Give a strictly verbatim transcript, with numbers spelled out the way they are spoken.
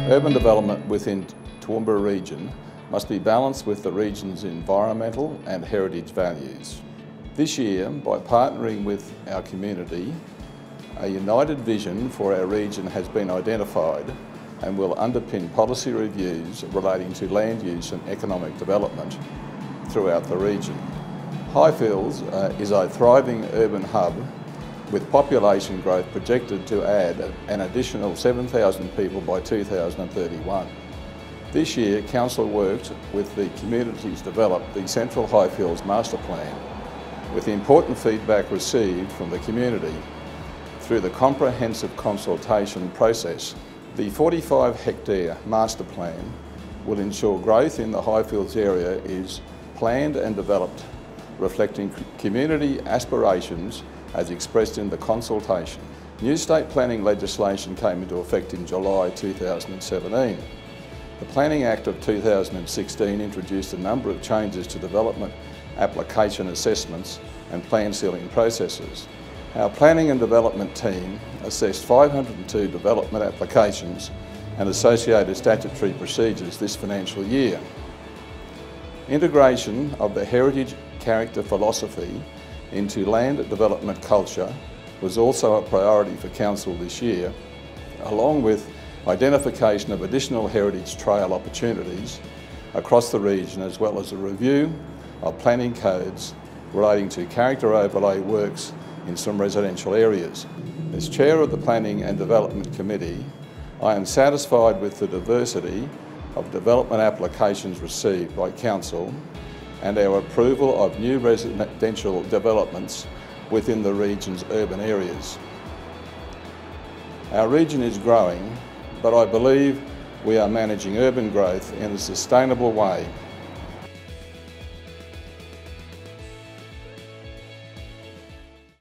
Urban development within Toowoomba region must be balanced with the region's environmental and heritage values. This year, by partnering with our community, a united vision for our region has been identified and will underpin policy reviews relating to land use and economic development throughout the region. Highfields uh, is a thriving urban hub with population growth projected to add an additional seven thousand people by two thousand thirty-one. This year, Council worked with the community to develop the Central Highfields Master Plan, with important feedback received from the community through the comprehensive consultation process. The forty-five hectare master plan will ensure growth in the Highfields area is planned and developed, reflecting community aspirations as expressed in the consultation. New state planning legislation came into effect in July two thousand seventeen. The Planning Act of two thousand sixteen introduced a number of changes to development application assessments and plan sealing processes. Our planning and development team assessed five hundred and two development applications and associated statutory procedures this financial year. Integration of the heritage character philosophy into land development culture was also a priority for Council this year, along with identification of additional heritage trail opportunities across the region, as well as a review of planning codes relating to character overlay works in some residential areas. As Chair of the Planning and Development Committee, I am satisfied with the diversity of development applications received by Council and our approval of new residential developments within the region's urban areas. Our region is growing, but I believe we are managing urban growth in a sustainable way